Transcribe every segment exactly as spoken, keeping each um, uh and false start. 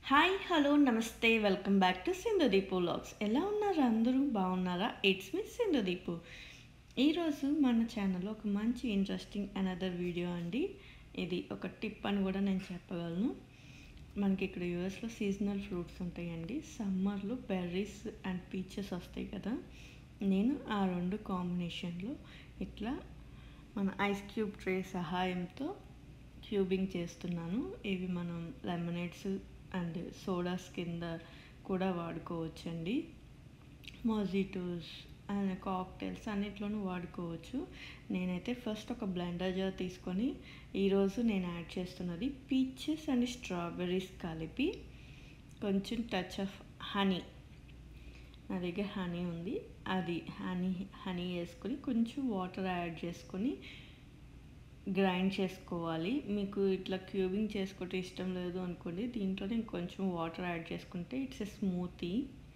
Hi hello నమస్తే welcome back to Sindhudeepu vlogs. ఎలా ఉన్నారు అందరూ? బాగున్నారా? It's me Sindhudeepu. ఈరోజు మన ఛానల్లో ఒక మంచి ఇంట్రెస్టింగ్ అనదర్ వీడియో అండి. ఇది ఒక టిప్ అని కూడా నేను చెప్పగలను. మనకి ఇక్కడ యూఎస్లో సీజనల్ ఫ్రూట్స్ ఉంటాయండి. సమ్మర్లో బెర్రీస్ అండ్ పీచెస్ వస్తాయి కదా. నేను ఆ రెండు కాంబినేషన్లో ఇట్లా మన ఐస్ క్యూబ్ ట్రే సహాయంతో క్యూబింగ్ చేస్తున్నాను. ఇవి మనం లెమనేడ్స్ అండ్ సోడాస్ కింద కూడా వాడుకోవచ్చండి. మొజిటోస్ అండ్ కాక్టైల్స్ అన్నిట్లోనూ వాడుకోవచ్చు. నేనైతే ఫస్ట్ ఒక బ్లెండర్ జార్ తీసుకొని ఈరోజు నేను యాడ్ చేస్తున్నది పీచెస్ అండ్ స్ట్రాబెర్రీస్ కలిపి కొంచెం టచ్ ఆఫ్ హనీ, నా దగ్గర హనీ ఉంది, అది హనీ హనీ వేసుకొని కొంచెం వాటర్ యాడ్ చేసుకొని గ్రైండ్ చేసుకోవాలి. మీకు ఇట్లా క్యూబింగ్ చేసుకుంటే ఇష్టం లేదు అనుకోండి, దీంట్లో నేను కొంచెం వాటర్ యాడ్ చేసుకుంటే ఇట్స్ ఎ స్మూతీ,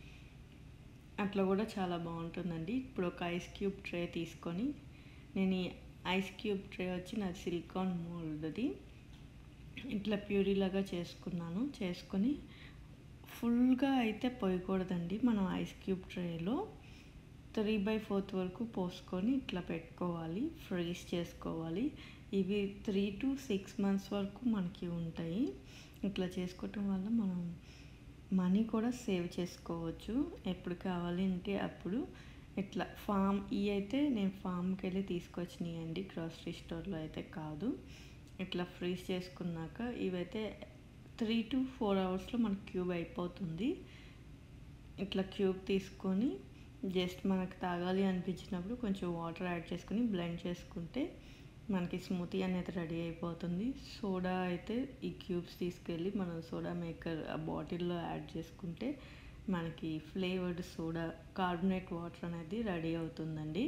అట్లా కూడా చాలా బాగుంటుందండి. ఇప్పుడు ఒక ఐస్ క్యూబ్ ట్రే తీసుకొని, నేను ఈ ఐస్ క్యూబ్ ట్రే వచ్చి నాది సిలికాన్ మోల్డ్ది, ఇట్లా ప్యూరీలాగా చేసుకున్నాను. చేసుకొని ఫుల్గా అయితే పోయకూడదండి. మనం ఐస్ క్యూబ్ ట్రేలో త్రీ బై ఫోర్త్ వరకు పోసుకొని ఇట్లా పెట్టుకోవాలి, ఫ్రీజ్ చేసుకోవాలి. ఇవి త్రీ టు సిక్స్ మంత్స్ వరకు మనకి ఉంటాయి. ఇట్లా చేసుకోవటం వల్ల మనం మనీ కూడా సేవ్ చేసుకోవచ్చు. ఎప్పుడు కావాలి అంటే అప్పుడు ఇట్లా ఫామ్ ఈ అయితే నేను ఫామ్కి వెళ్ళి తీసుకొచ్చినాయి అండి, గ్రాసరీ స్టోర్లో అయితే కాదు. ఇట్లా ఫ్రీజ్ చేసుకున్నాక ఇవైతే త్రీ టు ఫోర్ అవర్స్లో మనకి క్యూబ్ అయిపోతుంది. ఇట్లా క్యూబ్ తీసుకొని జస్ట్ మనకు తాగాలి అనిపించినప్పుడు కొంచెం వాటర్ యాడ్ చేసుకుని బ్లెండ్ చేసుకుంటే మనకి స్మూతీ అనేది రెడీ అయిపోతుంది. సోడా అయితే ఈ క్యూబ్స్ తీసుకెళ్ళి మనం సోడా మేకర్ ఆ బాటిల్లో యాడ్ చేసుకుంటే మనకి ఫ్లేవర్డ్ సోడా కార్బోనేట్ వాటర్ అనేది రెడీ అవుతుందండి.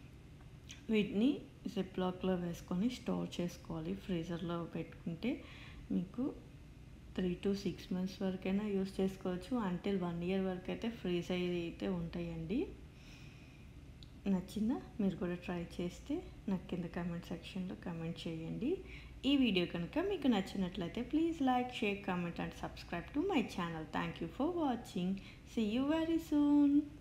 వీటిని జిప్లాక్లో వేసుకొని స్టోర్ చేసుకోవాలి. ఫ్రీజర్లో పెట్టుకుంటే మీకు త్రీ టు సిక్స్ మంత్స్ వరకైనా యూస్ చేసుకోవచ్చు. అంటిల్ వన్ ఇయర్ వరకు అయితే ఫ్రీజ్ అయితే ఉంటాయండి. నచ్చిందా? మీరు కూడా ట్రై చేస్తే నాకు కింద కామెంట్ సెక్షన్లో కామెంట్ చేయండి. ఈ వీడియో కనుక మీకు నచ్చినట్లయితే please like, share, comment and subscribe to my channel. Thank you for watching. See you very soon.